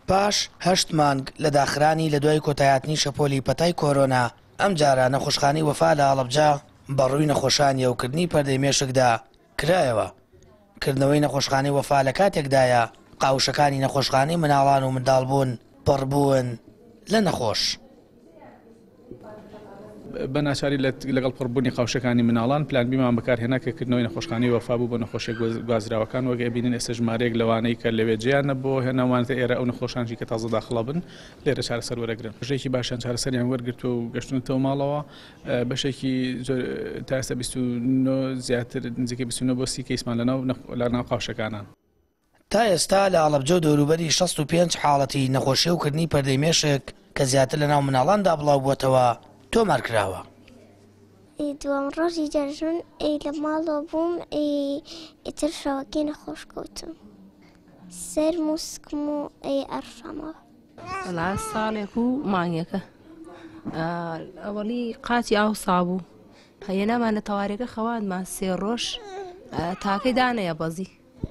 پاش 8 مانگ لە داخرانی لە دوای کۆتایاتنی شەپۆلی پەتای کۆرۆنا ئەم جارە نەخۆشخانەی وەفا لە هەڵەبجە بەڕووی نەخۆشانی ئەوکردنی پەردەی مێشکدا کرایەوە. کردنەوەی نەخۆشخانەی وەفا لە کاتێکدایە قاوشەکانی نەخۆشخانەی مناڵان و منداڵبوون پڕبوون لە نەخۆش. بە ناچاری لەگەڵ پڕبوونی قاوشەکانی مناڵان پلان بیمان بەکارهێنا کە کردنەوەی نەخۆشخانەی وەفا بوو بۆ نەخۆشیە گوازراوەکان وەک ئەبینن ئێستا ژمارەیەک لەوانەی کە لەوێ جیان نەبووە هێناوانێتە ئێرە ئەو نەخۆشانشی کە تازە داخڵە بن لێرە چارەسەر وەرەگرن. بەشێکی باشیان چارەسەریان وەرگرتووە و گەشتونەتەوە ماڵەوە. بەشێکی تا ئێستا 29 زیاتر نزیکەی 29 بۆ 30 کەیسمان لەناو قاوشەکانان. تا ئێستا لە هەڵەبجە و دەوروبەری 65 حاڵەتی نەخۆشیە و کردنی پەردەی مێشک کە زیاتر لەناو مناڵاندا بڵاو بووەتەوە تۆمارکراوە. دوام ڕۆژی جەژن لە ماڵەوە بووم ئیتر شەوەکەی نەخۆش کەوتم سەر موسکم و ئەرشەمەوە. لا ساڵێک و مانگێکە ئەوەڵی قاتی ئاوسا بوو هەیەنامانە تەوارێکە خەوانمان 3 ڕۆژ تاکەی دانەیە بەزی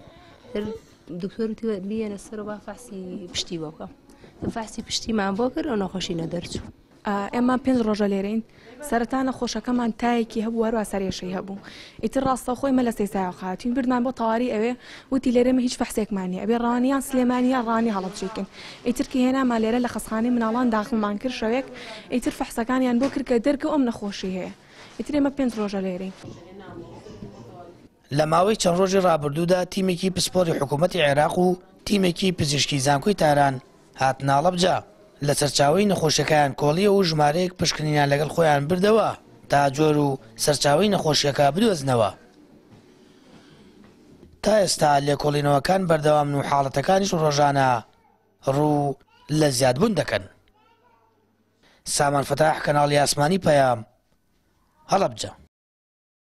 دکتۆر بیێنە سەر و با فاسی پشتی بۆ بکەم فاسی پشتیمان بۆ کرد ئەو نەخۆشی نەدەرچوو. ئێمە 5 ڕۆژە لێرەین سەرەتا نەخۆشەکەمان تایەکی هەبوو هەروە سەرێشەی هەبوو ئیتر ڕاستەخۆی مە لە سێسایە خاتین بردمان بۆ تەواوی ئەوێ وتی لێرەمە هیچ فەحسێکمانی ئەبێ ڕوانیان سلێمانیان ڕانی هەڵەبجێکن ئیتر کە هێنامان لێرە لە خەسخانەی مناڵان داخڵمان کرد شەوێک ئیتر فەحسەکانیان بۆ کرد کە دەرکە ئەم نەخۆشی هەیە ئیتر ئێمە 5 ڕۆژە لێرەین. لە ماوەی چەند ڕۆژی ڕابردوودا تیمێکی پسپۆری حکوومەتی عێراق و تیمێکی پزیشکی زانکۆی تاران هاتنە هەڵەبجە لە سەرچاوەی نەخۆشیەکان کۆڵیە و ژمارەیەک پشکنینیان لەگەڵ خۆیان بردەوە تا جۆر و سەرچاوەی نەخۆشیەکە بدۆزنەوە. تا ئێستا لێکۆڵینەوەکان بەردەوامن و حاڵەتەکانیش ڕۆژانە ڕوو لە زیادبوون دەکەن. سامان فەتاح کەناڵی ئاسمانی پەیام هەڵەبجە.